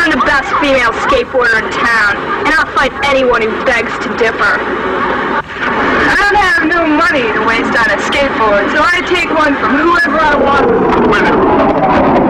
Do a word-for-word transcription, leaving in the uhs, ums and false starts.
I'm the best female skateboarder in town, and I'll fight anyone who begs to differ. I don't have no money to waste on a skateboard, so I take one from whoever I want.